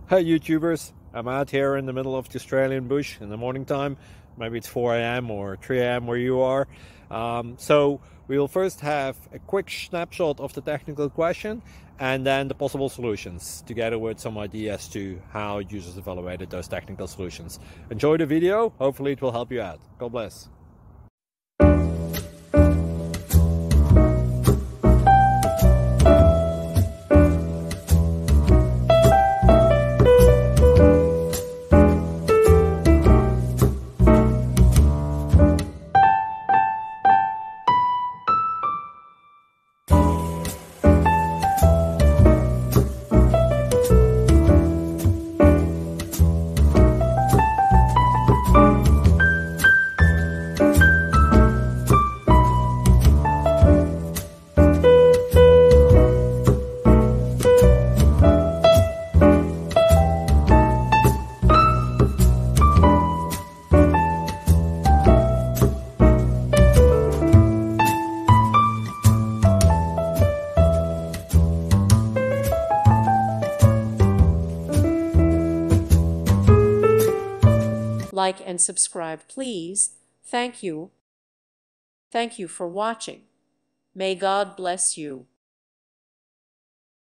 Hey YouTubers, I'm out here in the middle of the Australian bush in the morning time. Maybe it's 4 a.m. or 3 a.m. where you are. So we will first have a quick snapshot of the technical question and then the possible solutions, together with some ideas to how users evaluated those technical solutions. Enjoy the video, hopefully it will help you out. God bless. Like and subscribe, please. Thank you. Thank you for watching. May God bless you.